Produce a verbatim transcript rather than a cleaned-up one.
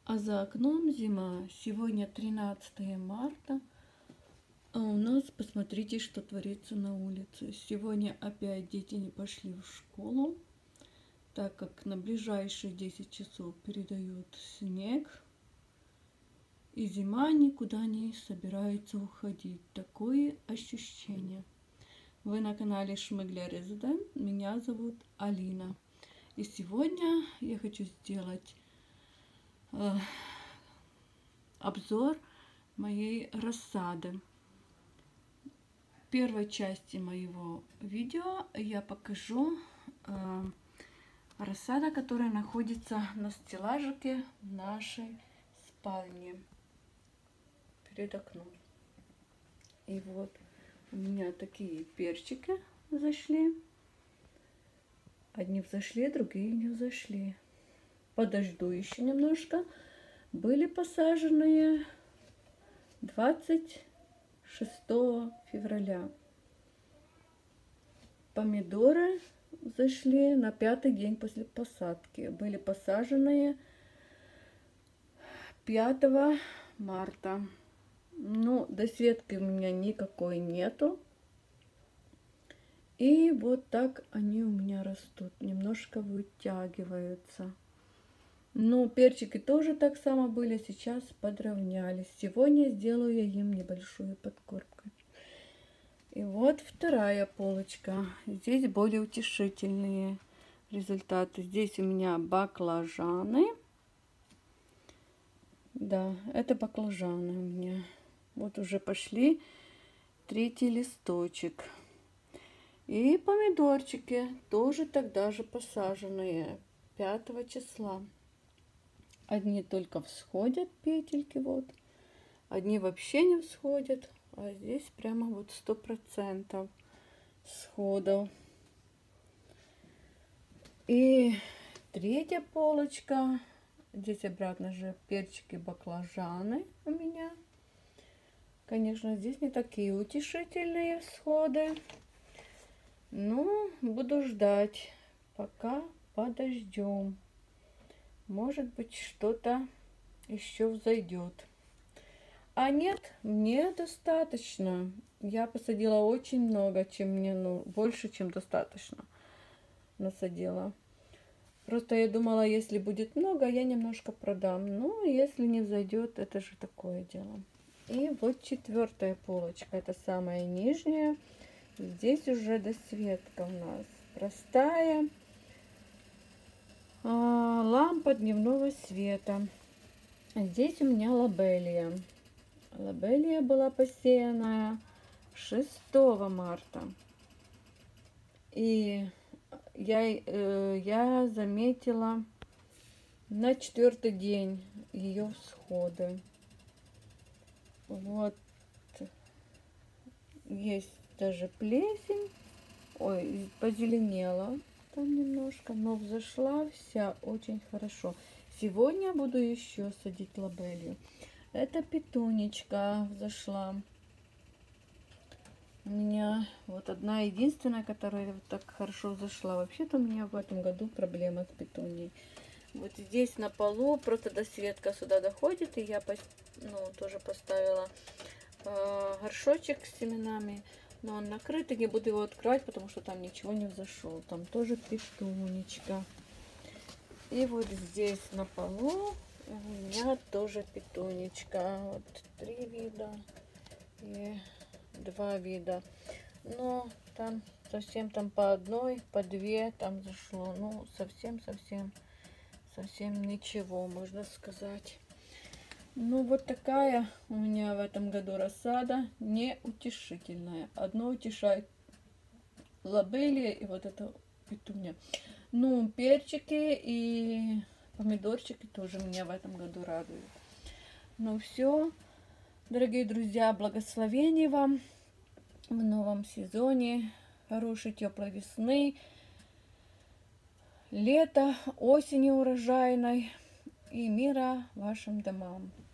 А за окном зима. Сегодня тринадцатое марта. А у нас, посмотрите, что творится на улице. Сегодня опять дети не пошли в школу, так как на ближайшие десять часов передают снег. И зима никуда не собирается уходить. Такое ощущение. Вы на канале Шмыгля Резидент. Меня зовут Алина. И сегодня я хочу сделать э, обзор моей рассады. В первой части моего видео я покажу э, рассада, которая находится на стеллажике в нашей спальне перед окном. И вот у меня такие перчики взошли. Одни взошли, другие не взошли. Подожду еще немножко. Были посаженные двадцать шестого февраля. Помидоры зашли на пятый день после посадки. Были посаженные пятого марта. Ну, досветки у меня никакой нету. И вот так они у меня растут. Немножко вытягиваются. Ну, перчики тоже так само были. Сейчас подровнялись. Сегодня сделаю я им небольшую подкормку. И вот вторая полочка. Здесь более утешительные результаты. Здесь у меня баклажаны. Да, это баклажаны у меня. Вот уже пошли третий листочек. И помидорчики тоже тогда же посаженные пятого числа. Одни только всходят петельки, вот. Одни вообще не всходят. А здесь прямо вот сто процентов сходов. И третья полочка. Здесь обратно же перчики, баклажаны у меня. Конечно, здесь не такие утешительные всходы. Ну, буду ждать, пока подождем. Может быть, что-то еще взойдет. А нет, мне достаточно. Я посадила очень много, чем мне, ну, больше, чем достаточно насадила. Просто я думала, если будет много, я немножко продам. Ну, если не взойдет, это же такое дело. И вот четвертая полочка, это самая нижняя. Здесь уже досветка у нас простая. А, лампа дневного света. Здесь у меня лобелия. Лобелия была посеянная шестого марта. И я, э, я заметила на четвертый день ее всходы. Вот. Есть даже плесень. Ой, позеленела там немножко, но взошла вся очень хорошо. Сегодня буду еще садить лобелию. Это петунечка взошла. У меня вот одна единственная, которая вот так хорошо взошла. Вообще-то у меня в этом году проблема с петунией. Вот здесь на полу просто досветка сюда доходит, и я ну, тоже поставила э, горшочек с семенами. Но он накрытый, не буду его открывать, потому что там ничего не взошел. Там тоже петунечка. И вот здесь на полу у меня тоже петунечка. Вот три вида и два вида. Но там совсем там по одной, по две там зашло. Ну, совсем-совсем, совсем ничего, можно сказать. Ну, вот такая у меня в этом году рассада неутешительная. Одно утешает лобелия и вот это петуня. Ну, перчики и помидорчики тоже меня в этом году радуют. Ну, все, дорогие друзья, благословений вам в новом сезоне. Хорошей теплой весны, лета, осени урожайной и мира вашим домам.